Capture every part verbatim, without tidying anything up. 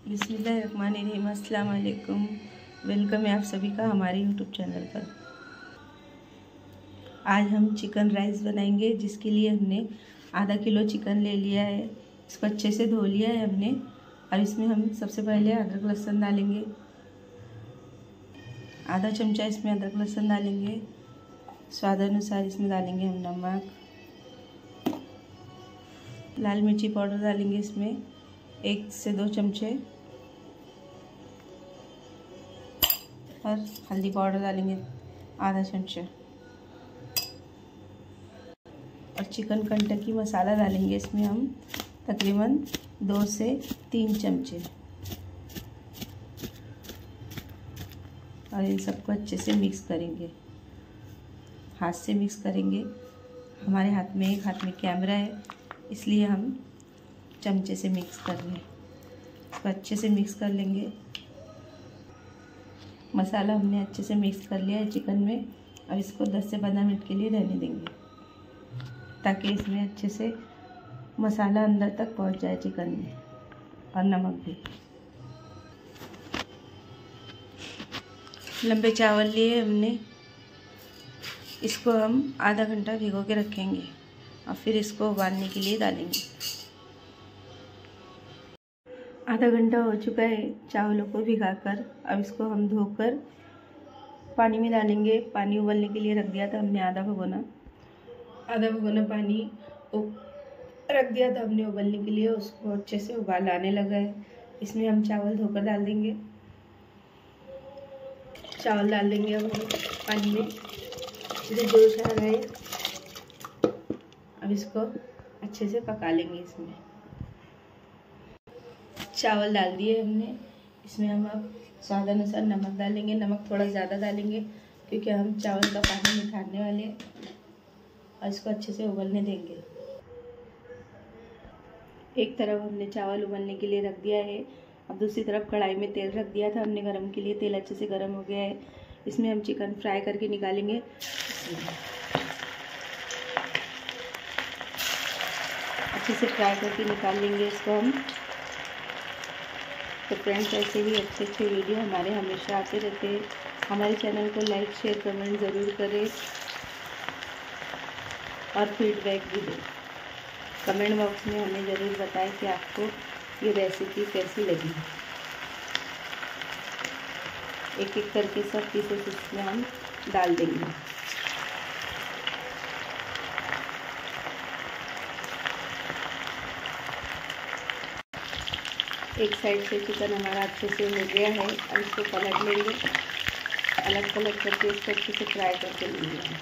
बिस्मिल्लाहिर्रहमानिर्रहीम। अस्सलाम वालेकुम। वेलकम है आप सभी का हमारे यूट्यूब चैनल पर। आज हम चिकन राइस बनाएंगे, जिसके लिए हमने आधा किलो चिकन ले लिया है। इसको अच्छे से धो लिया है हमने। और इसमें हम सबसे पहले अदरक लहसुन डालेंगे। आधा चमचा इसमें अदरक लहसुन डालेंगे। स्वाद अनुसार इसमें डालेंगे हम नमक। लाल मिर्ची पाउडर डालेंगे इसमें एक से दो चमचे, और हल्दी पाउडर डालेंगे आधा चमचा, और चिकन कंटकी मसाला डालेंगे इसमें हम तकरीबन दो से तीन चमचे। और इन सबको अच्छे से मिक्स करेंगे, हाथ से मिक्स करेंगे। हमारे हाथ में एक हाथ में कैमरा है, इसलिए हम चमचे से मिक्स कर रहे हैं। इसको अच्छे से मिक्स कर लेंगे। मसाला हमने अच्छे से मिक्स कर लिया है चिकन में। अब इसको दस से पंद्रह मिनट के लिए रहने देंगे, ताकि इसमें अच्छे से मसाला अंदर तक पहुंच जाए चिकन में, और नमक भी। लंबे चावल लिए हमने, इसको हम आधा घंटा भिगो के रखेंगे और फिर इसको उबालने के लिए डालेंगे। आधा घंटा हो चुका है चावलों को भिगाकर। अब इसको हम धोकर पानी में डालेंगे। पानी उबलने के लिए रख दिया था हमने आधा भगोना आधा भगोना पानी रख दिया था हमने उबलने के लिए। उसको अच्छे से उबाल आने लगा है। इसमें हम चावल धोकर डाल देंगे। चावल डाल देंगे अब हम पानी में, जो जोश आ रहा है। अब इसको अच्छे से पका लेंगे। इसमें चावल डाल दिए हमने। इसमें हम अब स्वाद अनुसार नमक डालेंगे। नमक थोड़ा ज़्यादा डालेंगे, क्योंकि हम चावल का पानी निकालने वाले हैं। और इसको अच्छे से उबलने देंगे। एक तरफ हमने चावल उबलने के लिए रख दिया है। अब दूसरी तरफ कढ़ाई में तेल रख दिया था हमने गरम के लिए। तेल अच्छे से गरम हो गया है। इसमें हम चिकन फ्राई करके निकालेंगे। अच्छे से फ्राई करके निकाल लेंगे इसको हम। तो फ्रेंड्स, ऐसे ही अच्छे अच्छे वीडियो हमारे हमेशा आते रहते हैं। हमारे चैनल को लाइक शेयर कमेंट ज़रूर करें, और फीडबैक भी दें। कमेंट बॉक्स में हमें ज़रूर बताएं कि आपको ये रेसिपी कैसी लगी। एक एक करके सब पीसेस इसमें हम डाल देंगे। एक साइड से चिकन हमारा अच्छे से हो गया है। अब इसको पलट लेंगे। अलग पलट करके इसको अच्छे से फ्राई करके लेंगे।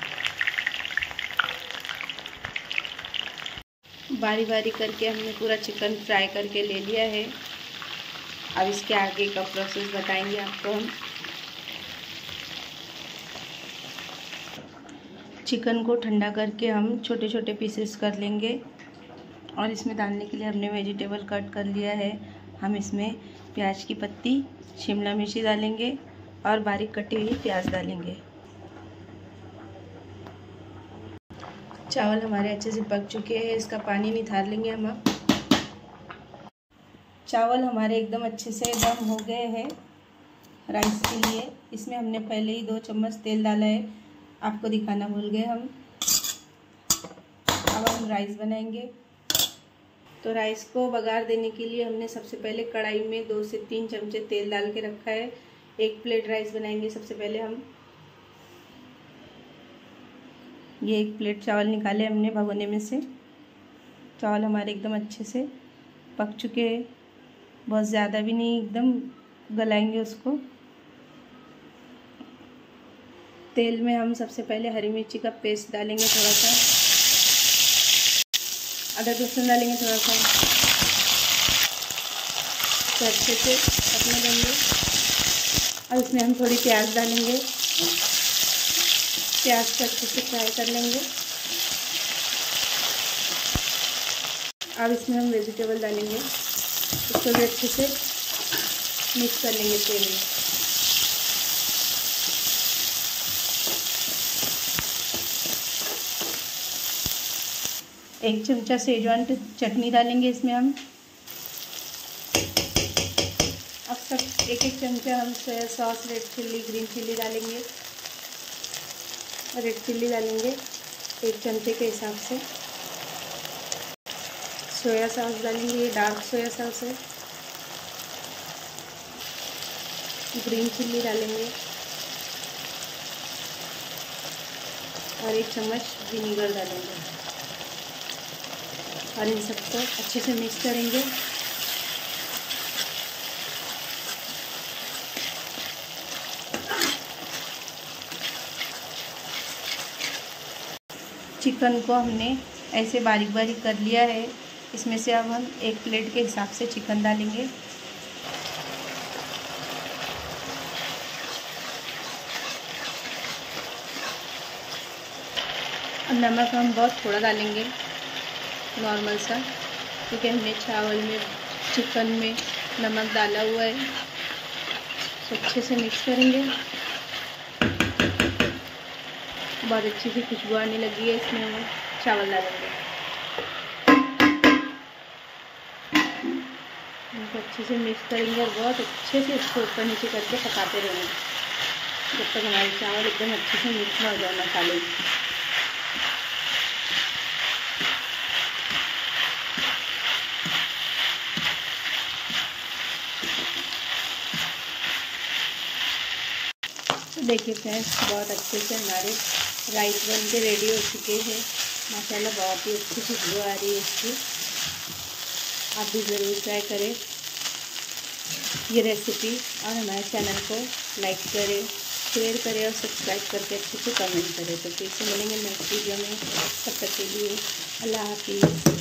बारी बारी करके हमने पूरा चिकन फ्राई करके ले लिया है। अब इसके आगे का प्रोसेस बताएंगे आपको हम। चिकन को ठंडा करके हम छोटे छोटे पीसेस कर लेंगे, और इसमें डालने के लिए हमने वेजिटेबल कट कर लिया है। हम इसमें प्याज की पत्ती, शिमला मिर्ची डालेंगे, और बारीक कटी हुई प्याज डालेंगे। चावल हमारे अच्छे से पक चुके हैं। इसका पानी निथार लेंगे हम अब। चावल हमारे एकदम अच्छे से दम हो गए हैं राइस के लिए। इसमें हमने पहले ही दो चम्मच तेल डाला है, आपको दिखाना भूल गए हम। अब हम राइस बनाएंगे। तो राइस को बघार देने के लिए हमने सबसे पहले कढ़ाई में दो से तीन चमचे तेल डाल के रखा है। एक प्लेट राइस बनाएंगे सबसे पहले हम। ये एक प्लेट चावल निकाले हमने भगोने में से। चावल हमारे एकदम अच्छे से पक चुके हैं, बहुत ज़्यादा भी नहीं, एकदम गलाएंगे उसको। तेल में हम सबसे पहले हरी मिर्ची का पेस्ट डालेंगे, थोड़ा सा अदरक लहसुन डालेंगे थोड़ा सा। तो अच्छे से पकने देंगे। और इसमें हम थोड़ी प्याज डालेंगे। प्याज को अच्छे से फ्राई कर लेंगे। अब इसमें हम वेजिटेबल डालेंगे। इसको भी अच्छे से मिक्स कर लेंगे तेल में। एक चमचा सेजवान चटनी डालेंगे इसमें हम। सब एक एक चमचा हम soya sauce, red chilli, green chilli डालेंगे। रेड चिल्ली डालेंगे एक चमचे के हिसाब से। सोया सॉस डालेंगे, डार्क सोया सॉस है। ग्रीन चिल्ली डालेंगे और एक चम्मच विनीगर डालेंगे और इन सबको अच्छे से मिक्स करेंगे। चिकन को हमने ऐसे बारीक बारीक कर लिया है। इसमें से अब हम एक प्लेट के हिसाब से चिकन डालेंगे। और नमक हम बहुत थोड़ा डालेंगे, नॉर्मल सा, क्योंकि हमने चावल में, चिकन में नमक डाला हुआ है। तो अच्छे से मिक्स करेंगे। बहुत अच्छी सी खुशबू आने लगी है। इसमें हम चावल डालेंगे, इनको अच्छे से मिक्स करेंगे और बहुत अच्छे से इसको ऊपर नीचे करके पकाते रहेंगे जब तक हमारे चावल एकदम अच्छे से मिक्स ना हो जाए मसाले। देखिए फ्रेंड्स, बहुत अच्छे से हमारे राइस बन के रेडी हो चुके हैं। माशाल्लाह बहुत ही अच्छी खुशबू आ रही है इसकी। आप भी ज़रूर ट्राई करें ये रेसिपी और हमारे चैनल को लाइक करें, शेयर करें और सब्सक्राइब करके अच्छे से कमेंट करें। तो फिर से मिलेंगे नेक्स्ट वीडियो में। तब तक के लिए अल्लाह हाफिज़।